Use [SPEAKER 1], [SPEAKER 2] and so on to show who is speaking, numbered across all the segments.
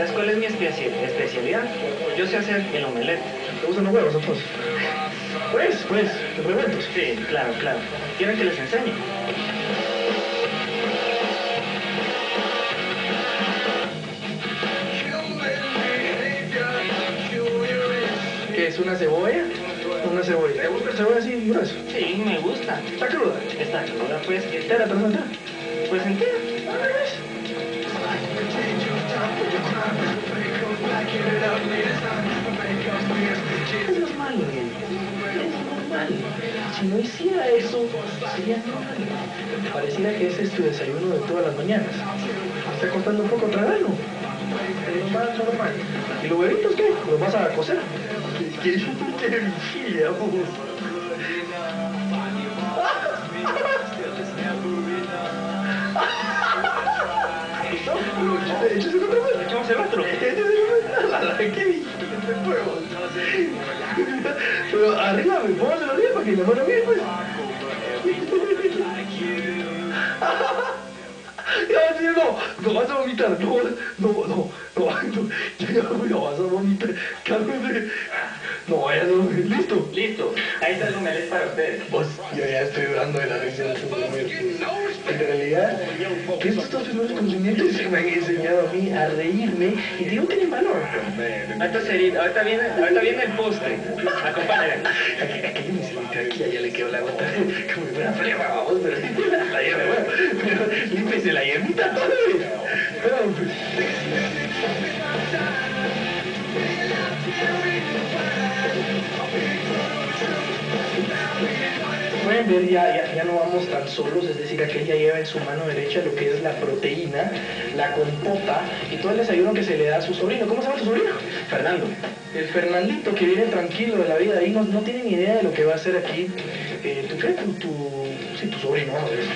[SPEAKER 1] ¿sabes cuál es mi especialidad? Yo sé hacer el omelette.
[SPEAKER 2] ¿Te gustan los huevos entonces? Pues, te pregunto.
[SPEAKER 1] Sí, claro, claro. ¿Quieren que les enseñe?
[SPEAKER 2] ¿Qué es una cebolla? Una cebolla. ¿Te gusta la cebolla así grueso?
[SPEAKER 1] Sí, me gusta.
[SPEAKER 2] ¿Está cruda?
[SPEAKER 1] Está cruda, pues.
[SPEAKER 2] ¿Entera, pero no entera?
[SPEAKER 1] Pues entera.
[SPEAKER 2] Es normal, Miguel. Es normal. Si no hiciera eso, sería normal. Pareciera que ese es tu desayuno de todas las mañanas. Me está costando un poco tragarlo. Es normal. ¿Y los huevitos qué? ¿Los vas a cocer? ¿Qué vigilia, vos? ¿Listo? Échese el otro.
[SPEAKER 1] Echamos el otro.
[SPEAKER 2] ¿Qué vigilia? Pero arrígame, póngaselo bien para que la mano bien, pues. Ya, sí, no vas a vomitar, no, ya vas a vomitar, cálmate, no vayas a dormir, listo.
[SPEAKER 1] Listo. Ahí está el omelette para ustedes.
[SPEAKER 2] Vos, yo ya estoy dando de la risa de En realidad, estos dos primeros consumidores me han enseñado a mí a reírme y digo, tienen valor.
[SPEAKER 1] Ahorita viene el postre. Acompáñenme.
[SPEAKER 2] Aquí me siento, aquí ya le quedó la gota, como si fuera flema, vamos, pero la hierba, bueno, pero límpese la hierbita todavía. Pero, pues... Pueden ver, ya no vamos tan solos, es decir, aquel ya lleva en su mano derecha lo que es la proteína, la compota y todo el desayuno que se le da a su sobrino. ¿Cómo se llama tu sobrino?
[SPEAKER 1] Fernando.
[SPEAKER 2] El Fernandito, que viene tranquilo de la vida ahí, no tiene ni idea de lo que va a hacer aquí. Tu sobrino, vamos a ver.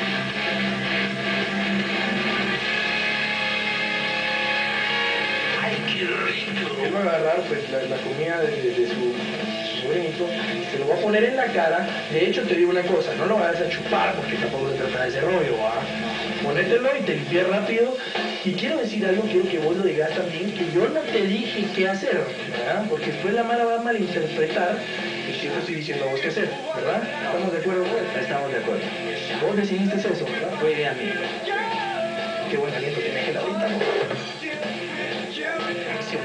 [SPEAKER 2] ¡Ay, qué rico! Él va a agarrar pues la comida de su sobrinito, se lo va a poner en la cara. De hecho, te digo una cosa, no lo vayas a chupar porque tampoco se trata de ese rollo, ¿va? Ponételo y te limpias rápido. Y quiero decir algo, quiero que vos lo digas también, que yo no te dije qué hacer, ¿verdad? Porque después la mala va a malinterpretar que yo te estoy diciendo a vos qué hacer, ¿verdad? ¿Estamos de acuerdo, pues?
[SPEAKER 1] Estamos de acuerdo.
[SPEAKER 2] Vos decidiste eso, ¿verdad?
[SPEAKER 1] Fue idea mía.
[SPEAKER 2] Qué buen aliento tienes que la ahorita, ¿no? Acción.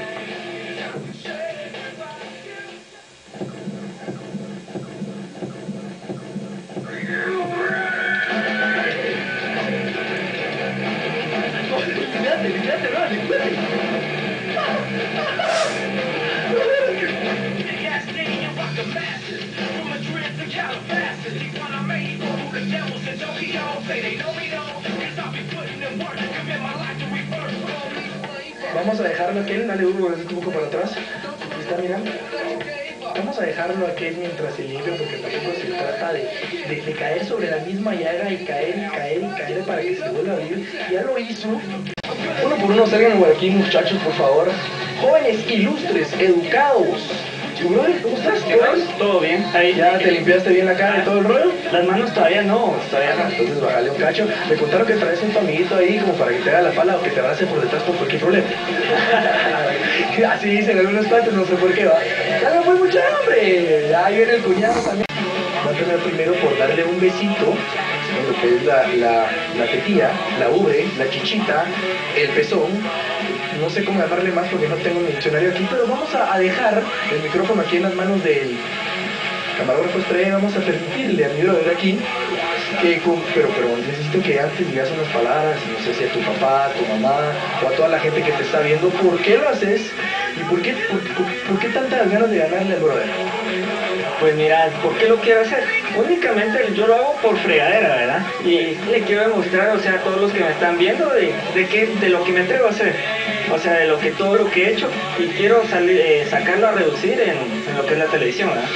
[SPEAKER 2] Vamos a dejarlo aquel, dale un poco para atrás. ¿Está mirando? Vamos a dejarlo aquel mientras se limpia porque tampoco se trata de caer sobre la misma llaga y caer para que se vuelva a abrir. Ya lo hizo. Uno por uno salgan por aquí, muchachos, por favor. Jóvenes ilustres, educados. Brother, ¿cómo estás?
[SPEAKER 1] ¿Qué tal? ¿Todo bien? Ahí.
[SPEAKER 2] ¿Ya te limpiaste bien la cara y todo el rollo?
[SPEAKER 1] Las manos todavía no,
[SPEAKER 2] Entonces bájale un cacho. Me contaron que traes un tu amiguito ahí como para que te haga la pala o que te abrace por detrás por cualquier problema. Así dicen algunos cuantos, no sé por qué va. ¡Salga pues mucha hambre! Ahí viene el cuñado también. Va a tener primero por darle un besito en lo que es la tetilla, la ubre, la chichita, el pezón. No sé cómo llamarle más porque no tengo mi diccionario aquí, pero vamos a dejar el micrófono aquí en las manos del camarógrafo estrella. Vamos a permitirle a mi brother aquí que, pero necesito que antes digas unas palabras, no sé si a tu papá, a tu mamá o a toda la gente que te está viendo, ¿por qué lo haces? ¿Y por qué tantas ganas de ganarle al brother?
[SPEAKER 1] Pues mira, ¿por qué lo quiero hacer? Únicamente yo lo hago por fregadera, ¿verdad? Y le quiero demostrar, o sea, a todos los que me están viendo de lo que me atrevo a hacer. O sea, de todo lo que he hecho y quiero sacarlo a reducir en lo que es la televisión, ¿verdad?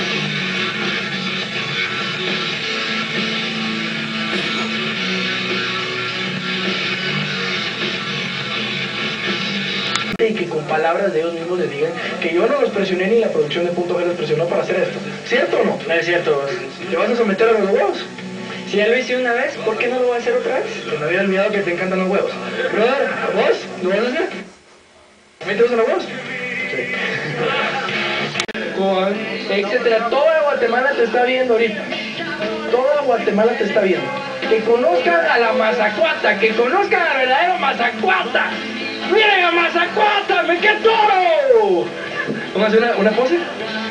[SPEAKER 2] Y que con palabras de ellos mismos les digan que yo no los presioné ni la producción de Punto G los presionó para hacer esto. ¿Cierto o no?
[SPEAKER 1] No es cierto.
[SPEAKER 2] ¿Te vas a someter a los huevos?
[SPEAKER 1] Si ya lo hice una vez, ¿por qué no lo voy a hacer otra vez?
[SPEAKER 2] Que me había olvidado que te encantan los huevos. Brother, ¿vos? ¿Lo vas a hacer? ¿También te gustan los huevos? Sí. Con etcétera. Toda Guatemala te está viendo ahorita. Toda Guatemala te está viendo. Que conozcan a la Mazacuata, que conozcan al verdadero Mazacuata. ¡Miren a Mazacuata! ¡Me quedé toro! ¿Vamos a hacer una pose?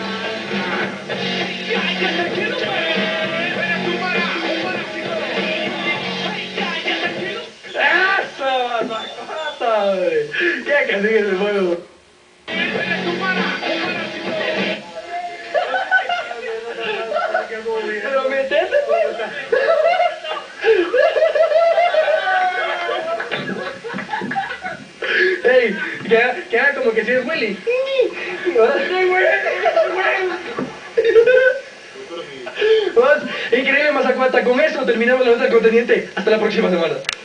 [SPEAKER 2] ¡Eso, Mazacuata! ¿Qué que sigue ese juego? Pero metete, pues. Ey, queda como que si es Willy. Increíble, Mazacuata. Con eso terminamos la nota del contendiente. Hasta la próxima semana.